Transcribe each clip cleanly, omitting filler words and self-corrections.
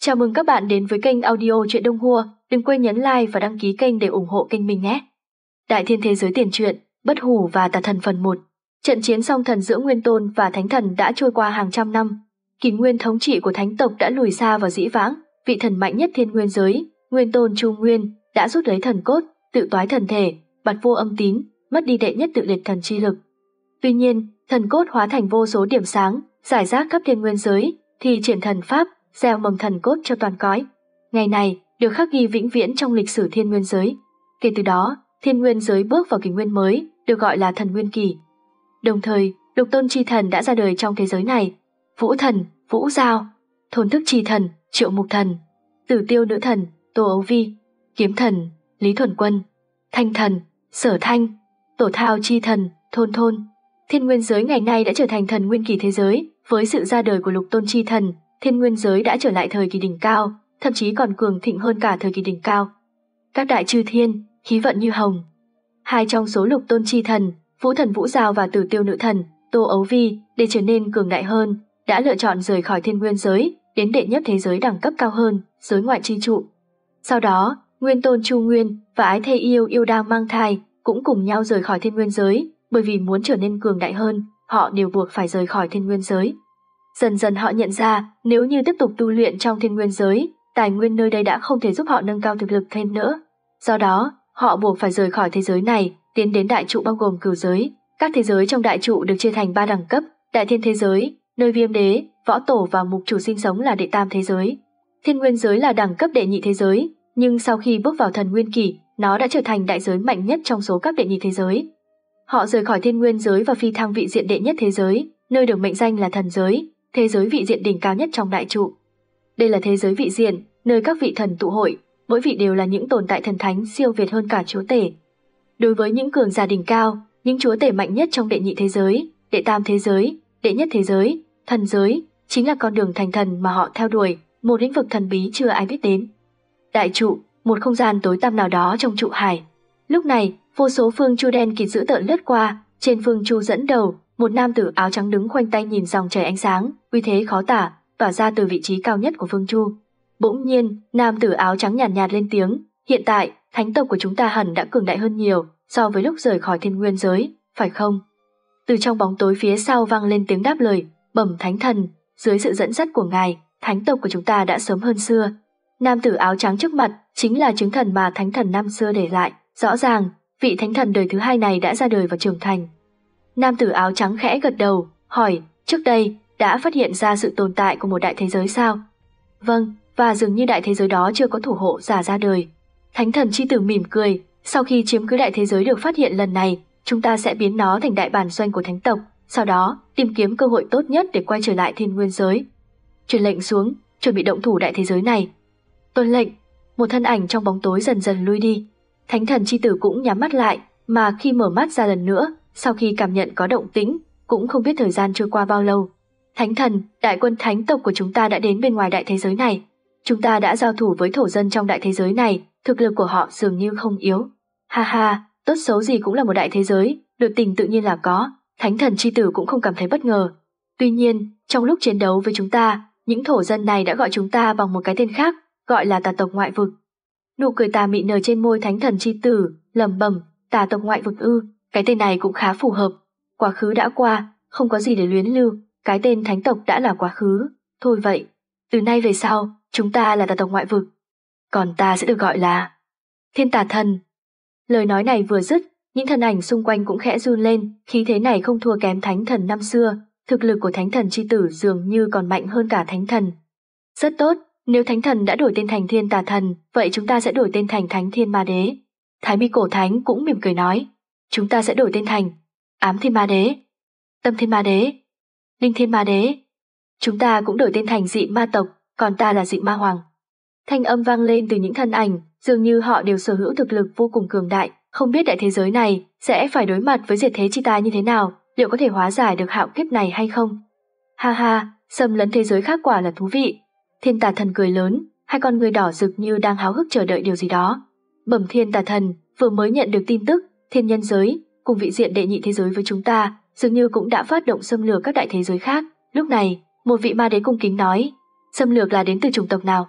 Chào mừng các bạn đến với kênh audio Truyện Đông Hua, đừng quên nhấn like và đăng ký kênh để ủng hộ kênh mình nhé. Đại thiên thế giới tiền truyện, Bất Hủ và Tà Thần phần 1. Trận chiến song thần giữa Nguyên Tôn và Thánh Thần đã trôi qua hàng trăm năm. Kỷ nguyên thống trị của Thánh tộc đã lùi xa vào dĩ vãng, vị thần mạnh nhất thiên nguyên giới, Nguyên Tôn Chu Nguyên, đã rút lấy thần cốt, tự toái thần thể, bạt vô âm tín, mất đi đệ nhất tự liệt thần chi lực. Tuy nhiên, thần cốt hóa thành vô số điểm sáng, rải rác khắp thiên nguyên giới, thì triển thần pháp, gieo mầm thần cốt cho toàn cõi. Ngày này được khắc ghi vĩnh viễn trong lịch sử thiên nguyên giới. Kể từ đó, thiên nguyên giới bước vào kỷ nguyên mới, được gọi là thần nguyên kỳ. Đồng thời, lục tôn chi thần đã ra đời trong thế giới này: Vũ thần, Vũ Giao; Thôn thức chi thần, Triệu Mục thần; Tử tiêu nữ thần, Tô Ấu Vi; Kiếm thần, Lý Thuần Quân; Thanh thần, Sở Thanh; Tổ thao chi thần, Thôn Thôn. Thiên nguyên giới ngày nay đã trở thành thần nguyên kỳ thế giới. Với sự ra đời của lục tôn chi thần, thiên nguyên giới đã trở lại thời kỳ đỉnh cao, thậm chí còn cường thịnh hơn cả thời kỳ đỉnh cao. Các đại chư thiên, khí vận như hồng. Hai trong số lục tôn chi thần, Vũ thần Vũ Giao và Tử tiêu nữ thần, Tô Ấu Vi, để trở nên cường đại hơn, đã lựa chọn rời khỏi thiên nguyên giới, đến đệ nhất thế giới đẳng cấp cao hơn, giới ngoại chi trụ. Sau đó, Nguyên Tôn Chu Nguyên và Ái Thê Yêu Yêu đang mang thai cũng cùng nhau rời khỏi thiên nguyên giới, bởi vì muốn trở nên cường đại hơn, họ đều buộc phải rời khỏi thiên nguyên giới. Dần dần họ nhận ra, nếu như tiếp tục tu luyện trong thiên nguyên giới, tài nguyên nơi đây đã không thể giúp họ nâng cao thực lực thêm nữa. Do đó, họ buộc phải rời khỏi thế giới này, tiến đến đại trụ bao gồm cửu giới. Các thế giới trong đại trụ được chia thành 3 đẳng cấp: đại thiên thế giới, nơi Viêm Đế, Võ Tổ và Mục Chủ sinh sống, là đệ tam thế giới. Thiên nguyên giới là đẳng cấp đệ nhị thế giới, nhưng sau khi bước vào thần nguyên kỳ, nó đã trở thành đại giới mạnh nhất trong số các đệ nhị thế giới. Họ rời khỏi thiên nguyên giới và phi thăng vị diện đệ nhất thế giới, nơi được mệnh danh là thần giới, thế giới vị diện đỉnh cao nhất trong đại trụ. Đây là thế giới vị diện, nơi các vị thần tụ hội, mỗi vị đều là những tồn tại thần thánh siêu việt hơn cả chúa tể. Đối với những cường giả đỉnh cao, những chúa tể mạnh nhất trong đệ nhị thế giới, đệ tam thế giới, đệ nhất thế giới, thần giới, chính là con đường thành thần mà họ theo đuổi, một lĩnh vực thần bí chưa ai biết đến. Đại trụ, một không gian tối tăm nào đó trong trụ hải. Lúc này, vô số phương chu đen kịt dữ tợn lướt qua, trên phương chu dẫn đầu, một nam tử áo trắng đứng khoanh tay nhìn dòng chảy ánh sáng, uy thế khó tả, tỏa ra từ vị trí cao nhất của phương chu. Bỗng nhiên, nam tử áo trắng nhàn nhạt lên tiếng: "Hiện tại, thánh tộc của chúng ta hẳn đã cường đại hơn nhiều so với lúc rời khỏi thiên nguyên giới, phải không?" Từ trong bóng tối phía sau vang lên tiếng đáp lời: "Bẩm thánh thần, dưới sự dẫn dắt của ngài, thánh tộc của chúng ta đã sớm hơn xưa." Nam tử áo trắng trước mặt chính là chứng thần mà thánh thần năm xưa để lại. Rõ ràng, vị thánh thần đời thứ hai này đã ra đời và trưởng thành. Nam tử áo trắng khẽ gật đầu, hỏi: "Trước đây, đã phát hiện ra sự tồn tại của một đại thế giới sao?" "Vâng, và dường như đại thế giới đó chưa có thủ hộ giả ra đời." Thánh thần chi tử mỉm cười: "Sau khi chiếm cứ đại thế giới được phát hiện lần này, chúng ta sẽ biến nó thành đại bản doanh của thánh tộc, sau đó tìm kiếm cơ hội tốt nhất để quay trở lại thiên nguyên giới." Truyền lệnh xuống, chuẩn bị động thủ đại thế giới này. Tuân lệnh. Một thân ảnh trong bóng tối dần dần lui đi. Thánh thần chi tử cũng nhắm mắt lại, mà khi mở mắt ra lần nữa, sau khi cảm nhận có động tĩnh, cũng không biết thời gian trôi qua bao lâu. "Thánh thần, đại quân thánh tộc của chúng ta đã đến bên ngoài đại thế giới này. Chúng ta đã giao thủ với thổ dân trong đại thế giới này, thực lực của họ dường như không yếu." "Ha ha, tốt xấu gì cũng là một đại thế giới, đội tình tự nhiên là có." Thánh thần chi tử cũng không cảm thấy bất ngờ. "Tuy nhiên, trong lúc chiến đấu với chúng ta, những thổ dân này đã gọi chúng ta bằng một cái tên khác, gọi là tà tộc ngoại vực." Nụ cười tà mị nở trên môi thánh thần chi tử, lẩm bẩm: "Tà tộc ngoại vực ư? Cái tên này cũng khá phù hợp. Quá khứ đã qua, không có gì để luyến lưu, cái tên thánh tộc đã là quá khứ. Thôi vậy, từ nay về sau, chúng ta là tà tộc ngoại vực. Còn ta sẽ được gọi là Thiên Tà Thần." Lời nói này vừa dứt, những thân ảnh xung quanh cũng khẽ run lên, khí thế này không thua kém thánh thần năm xưa, thực lực của thánh thần chi tử dường như còn mạnh hơn cả thánh thần. "Rất tốt, nếu thánh thần đã đổi tên thành Thiên Tà Thần, vậy chúng ta sẽ đổi tên thành Thánh Thiên Ma Đế." Thái Mi cổ thánh cũng mỉm cười nói: "Chúng ta sẽ đổi tên thành Ám Thiên Ma Đế, Tâm Thiên Ma Đế, Linh Thiên Ma Đế. Chúng ta cũng đổi tên thành Dị Ma tộc, còn ta là Dị Ma Hoàng." Thanh âm vang lên từ những thân ảnh, dường như họ đều sở hữu thực lực vô cùng cường đại, không biết đại thế giới này sẽ phải đối mặt với diệt thế chi tai như thế nào, liệu có thể hóa giải được hạo kiếp này hay không. "Ha ha, xâm lấn thế giới khác quả là thú vị." Thiên Tà Thần cười lớn, hai con người đỏ rực như đang háo hức chờ đợi điều gì đó. "Bẩm Thiên Tà Thần, vừa mới nhận được tin tức, thiên nhân giới cùng vị diện đệ nhị thế giới với chúng ta dường như cũng đã phát động xâm lược các đại thế giới khác." Lúc này, một vị ma đế cung kính nói: "Xâm lược là đến từ chủng tộc nào?"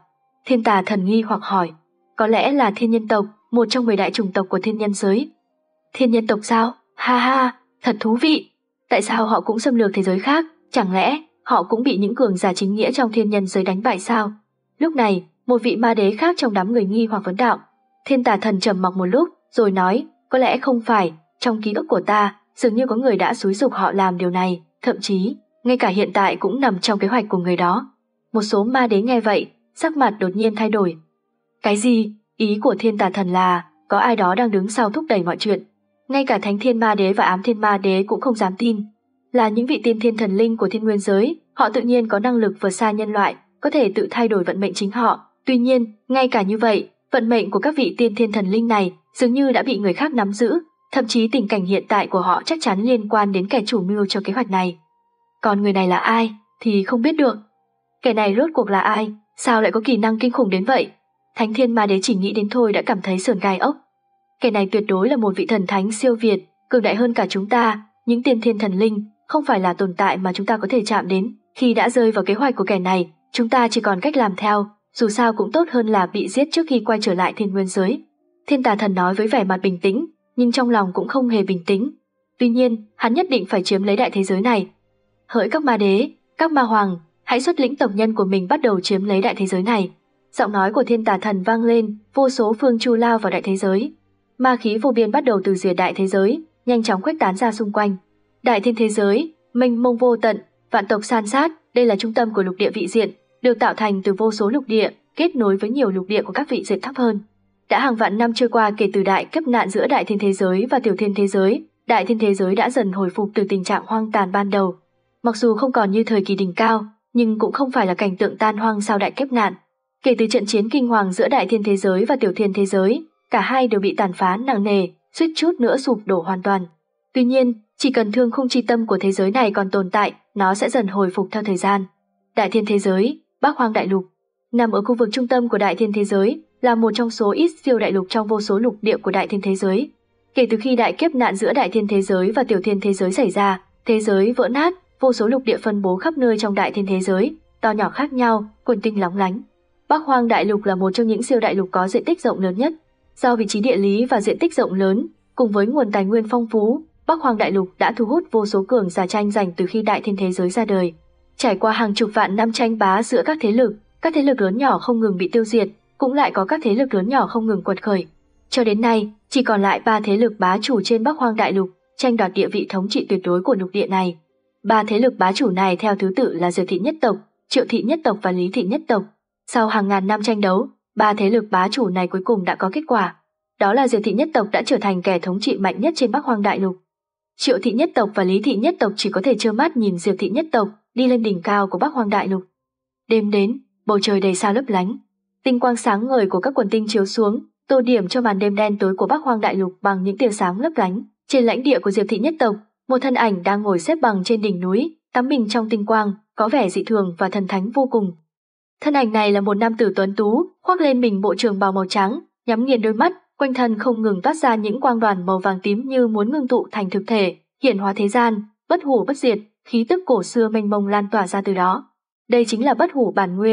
Thiên Tà Thần nghi hoặc hỏi. Có lẽ là thiên nhân tộc, một trong 10 đại chủng tộc của thiên nhân giới. Thiên nhân tộc sao? Ha ha, thật thú vị. Tại sao họ cũng xâm lược thế giới khác? Chẳng lẽ họ cũng bị những cường giả chính nghĩa trong thiên nhân giới đánh bại sao? Lúc này, một vị ma đế khác trong đám người nghi hoặc vấn đạo. Thiên Tà Thần trầm mặc một lúc, rồi nói, có lẽ không phải, trong ký ức của ta, dường như có người đã xúi giục họ làm điều này, thậm chí, ngay cả hiện tại cũng nằm trong kế hoạch của người đó. Một số ma đế nghe vậy, sắc mặt đột nhiên thay đổi. Cái gì? Ý của Thiên Tà Thần là, có ai đó đang đứng sau thúc đẩy mọi chuyện. Ngay cả Thánh Thiên Ma Đế và Ám Thiên Ma Đế cũng không dám tin. Là những vị tiên thiên thần linh của thiên nguyên giới, họ tự nhiên có năng lực vượt xa nhân loại, có thể tự thay đổi vận mệnh chính họ. Tuy nhiên, ngay cả như vậy, vận mệnh của các vị tiên thiên thần linh này dường như đã bị người khác nắm giữ, thậm chí tình cảnh hiện tại của họ chắc chắn liên quan đến kẻ chủ mưu cho kế hoạch này. Còn người này là ai thì không biết được. Kẻ này rốt cuộc là ai, sao lại có kỹ năng kinh khủng đến vậy? Thánh Thiên Ma Đế chỉ nghĩ đến thôi đã cảm thấy sởn gai ốc. Kẻ này tuyệt đối là một vị thần thánh siêu việt, cường đại hơn cả chúng ta, những tiên thiên thần linh, không phải là tồn tại mà chúng ta có thể chạm đến. Khi đã rơi vào kế hoạch của kẻ này, chúng ta chỉ còn cách làm theo, dù sao cũng tốt hơn là bị giết trước khi quay trở lại thiên nguyên giới. Thiên Tà Thần nói với vẻ mặt bình tĩnh, nhưng trong lòng cũng không hề bình tĩnh. Tuy nhiên, hắn nhất định phải chiếm lấy đại thế giới này. Hỡi các ma đế, các ma hoàng, hãy xuất lĩnh tộc nhân của mình bắt đầu chiếm lấy đại thế giới này. Giọng nói của Thiên Tà Thần vang lên, vô số phương chu lao vào đại thế giới. Ma khí vô biên bắt đầu từ rìa đại thế giới, nhanh chóng khuếch tán ra xung quanh. Đại thiên thế giới, mênh mông vô tận, vạn tộc san sát, đây là trung tâm của lục địa vị diện, được tạo thành từ vô số lục địa, kết nối với nhiều lục địa của các vị diện thấp hơn. Đã hàng vạn năm trôi qua kể từ đại kiếp nạn giữa đại thiên thế giới và tiểu thiên thế giới, đại thiên thế giới đã dần hồi phục từ tình trạng hoang tàn ban đầu. Mặc dù không còn như thời kỳ đỉnh cao, nhưng cũng không phải là cảnh tượng tan hoang sau đại kiếp nạn. Kể từ trận chiến kinh hoàng giữa đại thiên thế giới và tiểu thiên thế giới, cả hai đều bị tàn phá nặng nề, suýt chút nữa sụp đổ hoàn toàn. Tuy nhiên, chỉ cần thương khung chi tâm của thế giới này còn tồn tại, nó sẽ dần hồi phục theo thời gian. Đại thiên thế giới, Bắc Hoang Đại Lục, nằm ở khu vực trung tâm của đại thiên thế giới, là một trong số ít siêu đại lục trong vô số lục địa của đại thiên thế giới. Kể từ khi đại kiếp nạn giữa đại thiên thế giới và tiểu thiên thế giới xảy ra, thế giới vỡ nát, vô số lục địa phân bố khắp nơi trong đại thiên thế giới, to nhỏ khác nhau, quần tinh lóng lánh. Bắc Hoang Đại Lục là một trong những siêu đại lục có diện tích rộng lớn nhất. Do vị trí địa lý và diện tích rộng lớn, cùng với nguồn tài nguyên phong phú, Bắc Hoang Đại Lục đã thu hút vô số cường giả tranh giành từ khi đại thiên thế giới ra đời. Trải qua hàng chục vạn năm tranh bá giữa các thế lực lớn nhỏ không ngừng bị tiêu diệt, cũng lại có các thế lực lớn nhỏ không ngừng quật khởi. Cho đến nay, chỉ còn lại 3 thế lực bá chủ trên Bắc Hoang Đại Lục, tranh đoạt địa vị thống trị tuyệt đối của lục địa này. 3 thế lực bá chủ này theo thứ tự là Diệp Thị nhất tộc, Triệu Thị nhất tộc và Lý Thị nhất tộc. Sau hàng ngàn năm tranh đấu, 3 thế lực bá chủ này cuối cùng đã có kết quả. Đó là Diệp Thị nhất tộc đã trở thành kẻ thống trị mạnh nhất trên Bắc Hoang Đại Lục. Triệu Thị nhất tộc và Lý Thị nhất tộc chỉ có thể trơ mắt nhìn Diệp Thị nhất tộc đi lên đỉnh cao của Bắc Hoang Đại Lục. Đêm đến, bầu trời đầy sao lấp lánh. Tinh quang sáng ngời của các quần tinh chiếu xuống, tô điểm cho màn đêm đen tối của Bắc Hoang Đại Lục bằng những tia sáng lấp lánh. Trên lãnh địa của Diệp Thị nhất tộc, một thân ảnh đang ngồi xếp bằng trên đỉnh núi, tắm mình trong tinh quang, có vẻ dị thường và thần thánh vô cùng. Thân ảnh này là một nam tử tuấn tú, khoác lên mình bộ trường bào màu trắng, nhắm nghiền đôi mắt, quanh thân không ngừng toát ra những quang đoàn màu vàng tím như muốn ngưng tụ thành thực thể, hiển hóa thế gian, bất hủ bất diệt, khí tức cổ xưa mênh mông lan tỏa ra từ đó. Đây chính là bất hủ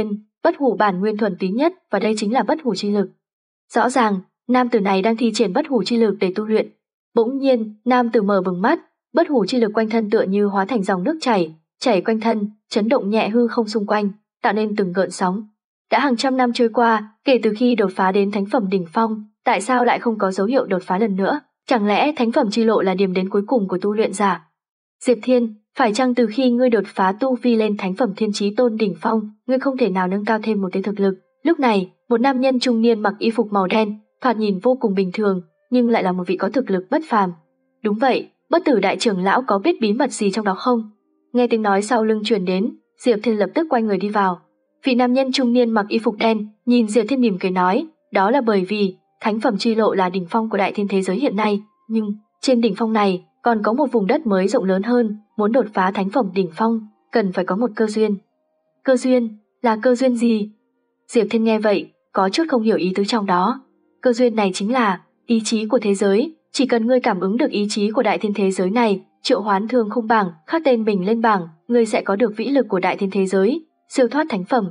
bản nguyên thuần túy nhất, và đây chính là bất hủ chi lực. Rõ ràng, nam tử này đang thi triển bất hủ chi lực để tu luyện. Bỗng nhiên, nam tử mở bừng mắt, bất hủ chi lực quanh thân tựa như hóa thành dòng nước chảy quanh thân, chấn động nhẹ hư không xung quanh, tạo nên từng gợn sóng. Đã hàng trăm năm trôi qua, kể từ khi đột phá đến thánh phẩm đỉnh phong, tại sao lại không có dấu hiệu đột phá lần nữa? Chẳng lẽ thánh phẩm chi lộ là điểm đến cuối cùng của tu luyện giả? Diệp Thiên, phải chăng từ khi ngươi đột phá tu vi lên thánh phẩm thiên chí tôn đỉnh phong, ngươi không thể nào nâng cao thêm một tia thực lực? Lúc này, một nam nhân trung niên mặc y phục màu đen, thoạt nhìn vô cùng bình thường, nhưng lại là một vị có thực lực bất phàm. Đúng vậy, Bất Tử đại trưởng lão có biết bí mật gì trong đó không? Nghe tiếng nói sau lưng truyền đến, Diệp Thiên lập tức quay người đi vào. Vị nam nhân trung niên mặc y phục đen, nhìn Diệp Thiên mỉm cười nói, đó là bởi vì thánh phẩm chi lộ là đỉnh phong của đại thiên thế giới hiện nay, nhưng trên đỉnh phong này còn có một vùng đất mới rộng lớn hơn, muốn đột phá thánh phẩm đỉnh phong, cần phải có một cơ duyên. Cơ duyên? Là cơ duyên gì? Diệp Thiên nghe vậy, có chút không hiểu ý tứ trong đó. Cơ duyên này chính là ý chí của thế giới, chỉ cần ngươi cảm ứng được ý chí của đại thiên thế giới này, triệu hoán thương khung bảng, khắc tên mình lên bảng, ngươi sẽ có được vĩ lực của đại thiên thế giới, siêu thoát thánh phẩm.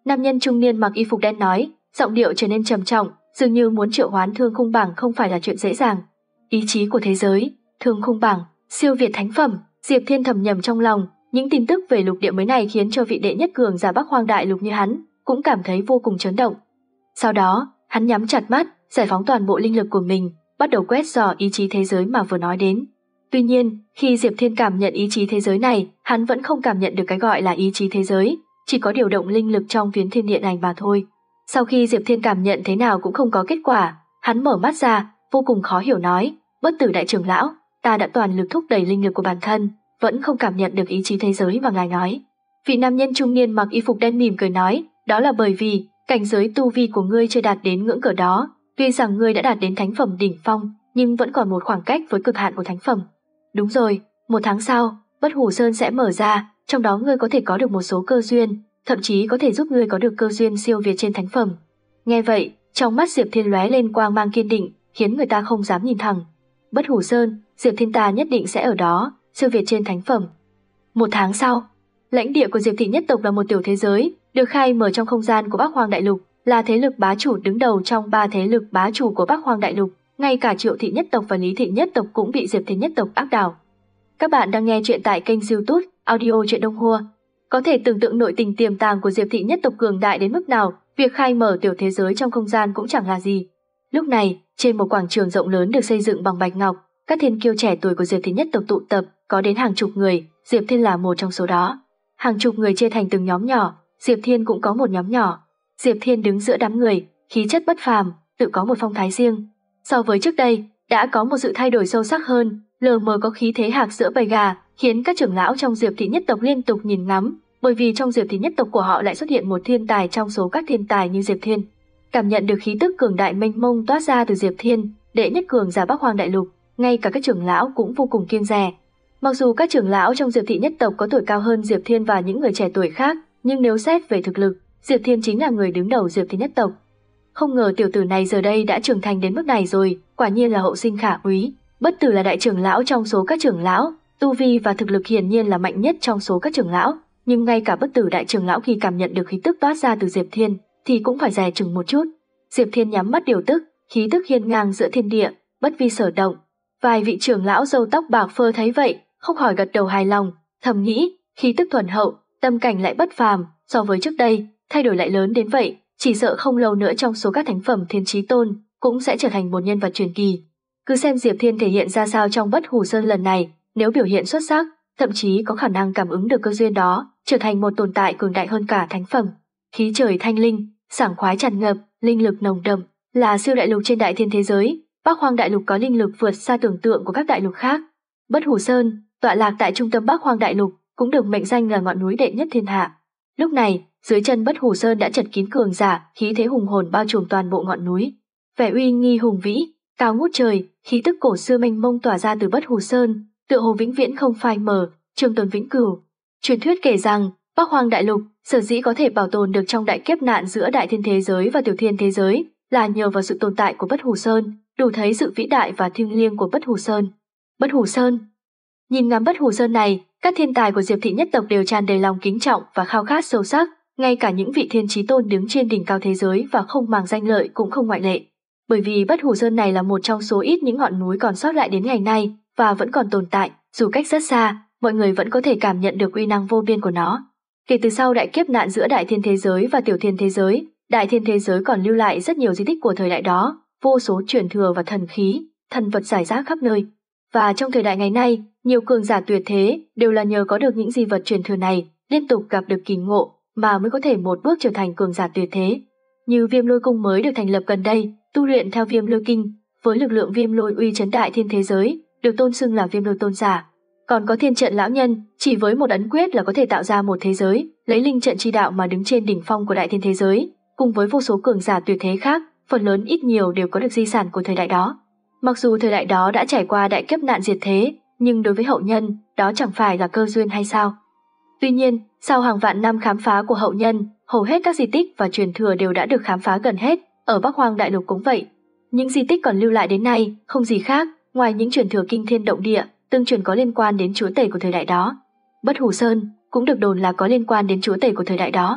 Nam nhân trung niên mặc y phục đen nói, giọng điệu trở nên trầm trọng, dường như muốn triệu hoán Thương Khung Bảng không phải là chuyện dễ dàng. Ý chí của thế giới, Thương Khung Bảng, siêu việt thánh phẩm. Diệp Thiên thầm nhầm trong lòng, những tin tức về lục địa mới này khiến cho vị đệ nhất cường giả Bắc Hoang Đại Lục như hắn cũng cảm thấy vô cùng chấn động. Sau đó, hắn nhắm chặt mắt, giải phóng toàn bộ linh lực của mình, bắt đầu quét dò ý chí thế giới mà vừa nói đến. Tuy nhiên, khi Diệp Thiên cảm nhận ý chí thế giới này, hắn vẫn không cảm nhận được cái gọi là ý chí thế giới, chỉ có điều động linh lực trong phiến thiên địa này mà thôi. Sau khi Diệp Thiên cảm nhận thế nào cũng không có kết quả, hắn mở mắt ra, vô cùng khó hiểu nói, Bất Tử đại trưởng lão, ta đã toàn lực thúc đẩy linh lực của bản thân, vẫn không cảm nhận được ý chí thế giới mà ngài nói. Vị nam nhân trung niên mặc y phục đen mỉm cười nói, đó là bởi vì cảnh giới tu vi của ngươi chưa đạt đến ngưỡng cửa đó, tuy rằng ngươi đã đạt đến thánh phẩm đỉnh phong, nhưng vẫn còn một khoảng cách với cực hạn của thánh phẩm. Đúng rồi, 1 tháng sau, Bất Hủ Sơn sẽ mở ra, trong đó ngươi có thể có được một số cơ duyên, thậm chí có thể giúp ngươi có được cơ duyên siêu việt trên thánh phẩm. Nghe vậy, trong mắt Diệp Thiên lóe lên quang mang kiên định, khiến người ta không dám nhìn thẳng. Bất Hủ Sơn, Diệp Thiên ta nhất định sẽ ở đó, siêu việt trên thánh phẩm. 1 tháng sau, lãnh địa của Diệp thị nhất tộc là một tiểu thế giới, được khai mở trong không gian của Bắc Hoang Đại Lục, là thế lực bá chủ đứng đầu trong 3 thế lực bá chủ của Bắc Hoang Đại Lục. Ngay cả Triệu thị nhất tộc và Lý thị nhất tộc cũng bị Diệp thị nhất tộc áp đảo. Các bạn đang nghe chuyện tại kênh YouTube Audio Truyện Đông Hua. Có thể tưởng tượng nội tình tiềm tàng của Diệp thị nhất tộc cường đại đến mức nào, việc khai mở tiểu thế giới trong không gian cũng chẳng là gì. Lúc này, trên một quảng trường rộng lớn được xây dựng bằng bạch ngọc, các thiên kiêu trẻ tuổi của Diệp thị nhất tộc tụ tập, có đến hàng chục người, Diệp Thiên là một trong số đó. Hàng chục người chia thành từng nhóm nhỏ, Diệp Thiên cũng có một nhóm nhỏ. Diệp Thiên đứng giữa đám người, khí chất bất phàm, tự có một phong thái riêng. So với trước đây, đã có một sự thay đổi sâu sắc hơn, lờ mờ có khí thế hạc giữa bầy gà, khiến các trưởng lão trong Diệp thị nhất tộc liên tục nhìn ngắm, bởi vì trong Diệp thị nhất tộc của họ lại xuất hiện một thiên tài trong số các thiên tài như Diệp Thiên. Cảm nhận được khí tức cường đại mênh mông toát ra từ Diệp Thiên, đệ nhất cường giả Bắc Hoang Đại Lục, ngay cả các trưởng lão cũng vô cùng kiêng dè. Mặc dù các trưởng lão trong Diệp thị nhất tộc có tuổi cao hơn Diệp Thiên và những người trẻ tuổi khác, nhưng nếu xét về thực lực, Diệp Thiên chính là người đứng đầu Diệp thị nhất tộc. Không ngờ tiểu tử này giờ đây đã trưởng thành đến mức này rồi, quả nhiên là hậu sinh khả úy. Bất Tử là đại trưởng lão trong số các trưởng lão, tu vi và thực lực hiển nhiên là mạnh nhất trong số các trưởng lão, nhưng ngay cả Bất Tử đại trưởng lão khi cảm nhận được khí tức toát ra từ Diệp Thiên thì cũng phải dè chừng một chút. Diệp Thiên nhắm mắt điều tức, khí tức hiên ngang giữa thiên địa, bất vi sở động. Vài vị trưởng lão râu tóc bạc phơ thấy vậy, không khỏi gật đầu hài lòng, thầm nghĩ, khí tức thuần hậu, tâm cảnh lại bất phàm, so với trước đây, thay đổi lại lớn đến vậy, chỉ sợ không lâu nữa trong số các thánh phẩm thiên chí tôn cũng sẽ trở thành một nhân vật truyền kỳ. Cứ xem Diệp Thiên thể hiện ra sao trong Bất Hủ Sơn lần này, nếu biểu hiện xuất sắc, thậm chí có khả năng cảm ứng được cơ duyên đó, trở thành một tồn tại cường đại hơn cả thánh phẩm. Khí trời thanh linh, sảng khoái tràn ngập, linh lực nồng đậm, là siêu đại lục trên đại thiên thế giới. Bắc Hoang Đại Lục có linh lực vượt xa tưởng tượng của các đại lục khác. Bất Hủ Sơn, tọa lạc tại trung tâm Bắc Hoang Đại Lục, cũng được mệnh danh là ngọn núi đệ nhất thiên hạ. Lúc này, dưới chân Bất Hủ Sơn đã chật kín cường giả, khí thế hùng hồn bao trùm toàn bộ ngọn núi. Vẻ uy nghi hùng vĩ, cao ngút trời, khí tức cổ xưa mênh mông tỏa ra từ Bất Hủ Sơn, tựa hồ vĩnh viễn không phai mờ, trường tồn vĩnh cửu. Truyền thuyết kể rằng, Bắc Hoang Đại Lục sở dĩ có thể bảo tồn được trong đại kiếp nạn giữa đại thiên thế giới và tiểu thiên thế giới, là nhờ vào sự tồn tại của Bất Hủ Sơn, đủ thấy sự vĩ đại và thiêng liêng của Bất Hủ Sơn. Bất Hủ Sơn. Nhìn ngắm Bất Hủ Sơn này, các thiên tài của Diệp thị nhất tộc đều tràn đầy lòng kính trọng và khao khát sâu sắc, ngay cả những vị thiên chí tôn đứng trên đỉnh cao thế giới và không màng danh lợi cũng không ngoại lệ. Bởi vì Bất Hủ Sơn này là một trong số ít những ngọn núi còn sót lại đến ngày nay và vẫn còn tồn tại, dù cách rất xa, mọi người vẫn có thể cảm nhận được uy năng vô biên của nó. Kể từ sau đại kiếp nạn giữa đại thiên thế giới và tiểu thiên thế giới, đại thiên thế giới còn lưu lại rất nhiều di tích của thời đại đó, vô số truyền thừa và thần khí, thần vật rải rác khắp nơi. Và trong thời đại ngày nay, nhiều cường giả tuyệt thế đều là nhờ có được những di vật truyền thừa này, liên tục gặp được kỳ ngộ mà mới có thể một bước trở thành cường giả tuyệt thế. Như Viêm Lôi Cung mới được thành lập gần đây, tu luyện theo Viêm Lôi Kinh, với lực lượng Viêm Lôi uy chấn đại thiên thế giới, được tôn xưng là Viêm Lôi tôn giả. Còn có Thiên Trận lão nhân, chỉ với một ấn quyết là có thể tạo ra một thế giới, lấy linh trận chi đạo mà đứng trên đỉnh phong của đại thiên thế giới, cùng với vô số cường giả tuyệt thế khác, phần lớn ít nhiều đều có được di sản của thời đại đó. Mặc dù thời đại đó đã trải qua đại kiếp nạn diệt thế, nhưng đối với hậu nhân, đó chẳng phải là cơ duyên hay sao? Tuy nhiên, sau hàng vạn năm khám phá của hậu nhân, hầu hết các di tích và truyền thừa đều đã được khám phá gần hết, ở Bắc Hoang Đại Lục cũng vậy. Những di tích còn lưu lại đến nay, không gì khác, ngoài những truyền thừa kinh thiên động địa, tương truyền có liên quan đến chúa tể của thời đại đó. Bất Hủ Sơn cũng được đồn là có liên quan đến chúa tể của thời đại đó.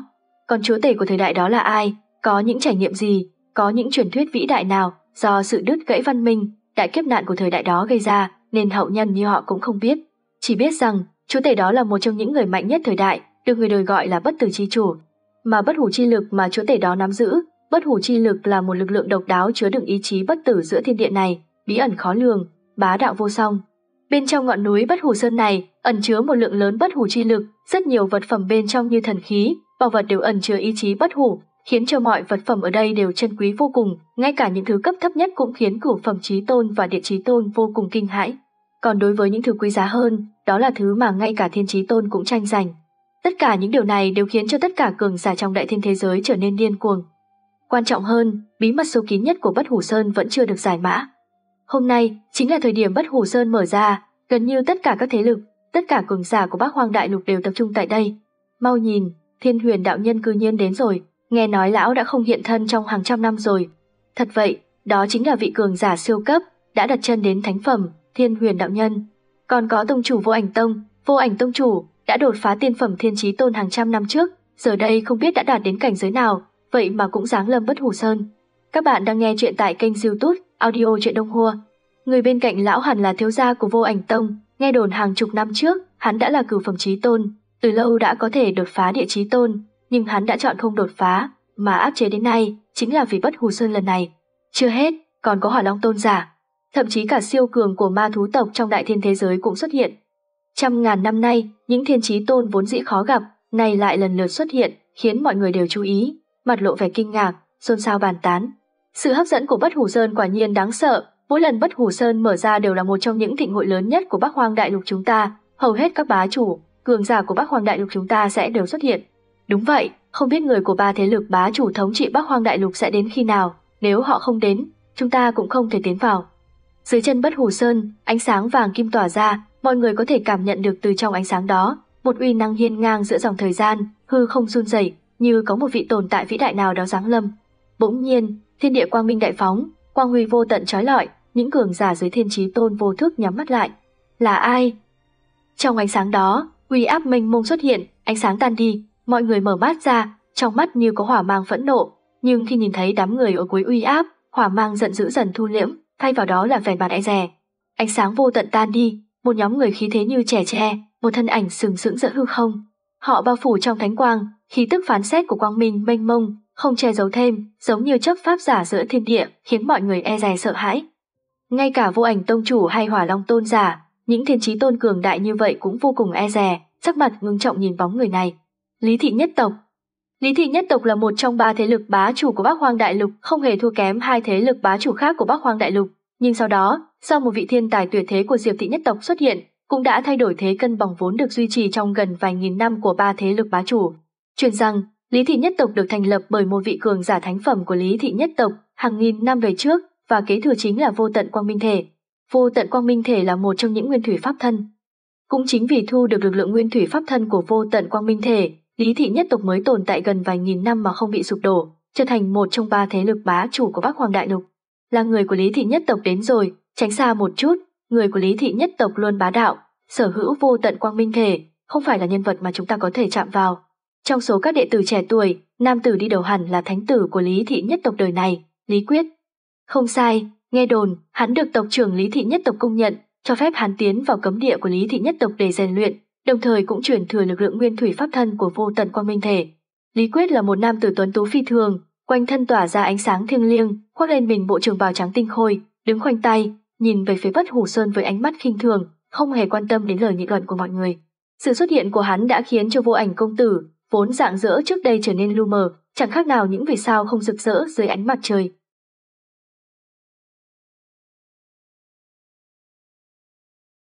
Còn chúa tể của thời đại đó là ai, có những trải nghiệm gì, có những truyền thuyết vĩ đại nào do sự đứt gãy văn minh, đại kiếp nạn của thời đại đó gây ra, nên hậu nhân như họ cũng không biết. Chỉ biết rằng chúa tể đó là một trong những người mạnh nhất thời đại, được người đời gọi là bất tử chi chủ. Mà bất hủ chi lực mà chúa tể đó nắm giữ, bất hủ chi lực là một lực lượng độc đáo chứa đựng ý chí bất tử giữa thiên địa này, bí ẩn khó lường, bá đạo vô song. Bên trong ngọn núi Bất Hủ Sơn này ẩn chứa một lượng lớn bất hủ chi lực, rất nhiều vật phẩm bên trong như thần khí, bảo vật đều ẩn chứa ý chí bất hủ, khiến cho mọi vật phẩm ở đây đều chân quý vô cùng, ngay cả những thứ cấp thấp nhất cũng khiến cửu phẩm chí tôn và địa chí tôn vô cùng kinh hãi. Còn đối với những thứ quý giá hơn, đó là thứ mà ngay cả thiên chí tôn cũng tranh giành. Tất cả những điều này đều khiến cho tất cả cường giả trong đại thiên thế giới trở nên điên cuồng. Quan trọng hơn, bí mật sâu kín nhất của Bất Hủ Sơn vẫn chưa được giải mã. Hôm nay chính là thời điểm Bất Hủ Sơn mở ra, gần như tất cả các thế lực, tất cả cường giả của Bắc Hoang Đại Lục đều tập trung tại đây. Mau nhìn, Thiên Huyền đạo nhân cư nhiên đến rồi, nghe nói lão đã không hiện thân trong hàng trăm năm rồi. Thật vậy, đó chính là vị cường giả siêu cấp, đã đặt chân đến thánh phẩm, Thiên Huyền đạo nhân. Còn có tông chủ Vô Ảnh tông chủ, đã đột phá tiên phẩm thiên chí tôn hàng trăm năm trước, giờ đây không biết đã đạt đến cảnh giới nào, vậy mà cũng giáng lâm Bất Hủ Sơn. Các bạn đang nghe chuyện tại kênh YouTube Audio Truyện Đông Hua. Người bên cạnh lão hẳn là thiếu gia của Vô Ảnh Tông, nghe đồn hàng chục năm trước, hắn đã là cửu phẩm chí tôn, từ lâu đã có thể đột phá địa chí tôn, nhưng hắn đã chọn không đột phá, mà áp chế đến nay, chính là vì Bất Hủ Sơn lần này. Chưa hết, còn có Hỏa Long tôn giả, thậm chí cả siêu cường của ma thú tộc trong đại thiên thế giới cũng xuất hiện. Trăm ngàn năm nay, những thiên chí tôn vốn dĩ khó gặp, nay lại lần lượt xuất hiện, khiến mọi người đều chú ý, mặt lộ vẻ kinh ngạc, xôn xao bàn tán. Sự hấp dẫn của Bất Hủ Sơn quả nhiên đáng sợ, mỗi lần Bất Hủ Sơn mở ra đều là một trong những thịnh hội lớn nhất của Bắc Hoang Đại Lục chúng ta, hầu hết các bá chủ, cường giả của Bắc Hoang Đại Lục chúng ta sẽ đều xuất hiện. Đúng vậy, không biết người của ba thế lực bá chủ thống trị Bắc Hoang Đại Lục sẽ đến khi nào, nếu họ không đến, chúng ta cũng không thể tiến vào. Dưới chân Bất Hủ Sơn, ánh sáng vàng kim tỏa ra, mọi người có thể cảm nhận được từ trong ánh sáng đó, một uy năng hiên ngang giữa dòng thời gian, hư không run rẩy, như có một vị tồn tại vĩ đại nào đó giáng lâm. Bỗng nhiên, thiên địa quang minh đại phóng, quang huy vô tận chói lọi, những cường giả dưới thiên chí tôn vô thức nhắm mắt lại. Là ai? Trong ánh sáng đó, uy áp mênh mông xuất hiện, ánh sáng tan đi, mọi người mở mắt ra, trong mắt như có hỏa mang phẫn nộ, nhưng khi nhìn thấy đám người ở cuối uy áp, hỏa mang giận dữ dần thu liễm, thay vào đó là vẻ mặt e dè. Ánh sáng vô tận tan đi, một nhóm người khí thế như trẻ tre, một thân ảnh sừng sững giữa hư không. Họ bao phủ trong thánh quang, khí tức phán xét của quang minh mênh mông, không che giấu thêm, giống như chấp pháp giả giữa thiên địa, khiến mọi người e dè sợ hãi. Ngay cả Vô Ảnh tông chủ hay Hỏa Long tôn giả, những thiên chí tôn cường đại như vậy cũng vô cùng e dè, sắc mặt ngưng trọng nhìn bóng người này. Lý Thị nhất tộc. Lý Thị nhất tộc là một trong ba thế lực bá chủ của Bắc Hoang Đại Lục, không hề thua kém hai thế lực bá chủ khác của Bắc Hoang Đại Lục. Nhưng sau đó, do một vị thiên tài tuyệt thế của Diệp Thị nhất tộc xuất hiện, cũng đã thay đổi thế cân bằng vốn được duy trì trong gần vài nghìn năm của ba thế lực bá chủ. Truyền rằng, Lý Thị nhất tộc được thành lập bởi một vị cường giả thánh phẩm của Lý Thị nhất tộc hàng nghìn năm về trước, và kế thừa chính là Vô Tận Quang Minh Thể. Vô Tận Quang Minh Thể là một trong những nguyên thủy pháp thân. Cũng chính vì thu được lực lượng nguyên thủy pháp thân của Vô Tận Quang Minh Thể, Lý Thị nhất tộc mới tồn tại gần vài nghìn năm mà không bị sụp đổ, trở thành một trong ba thế lực bá chủ của Bắc Hoang Đại Lục. Là người của Lý Thị nhất tộc đến rồi, tránh xa một chút, người của Lý Thị nhất tộc luôn bá đạo, sở hữu Vô Tận Quang Minh Thể, không phải là nhân vật mà chúng ta có thể chạm vào. Trong số các đệ tử trẻ tuổi, nam tử đi đầu hẳn là thánh tử của Lý Thị nhất tộc đời này, Lý Quyết. Không sai, nghe đồn, hắn được tộc trưởng Lý Thị nhất tộc công nhận, cho phép hắn tiến vào cấm địa của Lý Thị nhất tộc để rèn luyện, đồng thời cũng truyền thừa lực lượng nguyên thủy pháp thân của Vô Tận Quang Minh Thể. Lý Quyết là một nam tử tuấn tú phi thường, quanh thân tỏa ra ánh sáng thiêng liêng, khoác lên mình bộ trường bào trắng tinh khôi, đứng khoanh tay, nhìn về phía Bất Hủ Sơn với ánh mắt khinh thường, không hề quan tâm đến lời nghị luận của mọi người. Sự xuất hiện của hắn đã khiến cho Vô Ảnh công tử, vốn rạng rỡ trước đây trở nên lu mờ, chẳng khác nào những vì sao không rực rỡ dưới ánh mặt trời.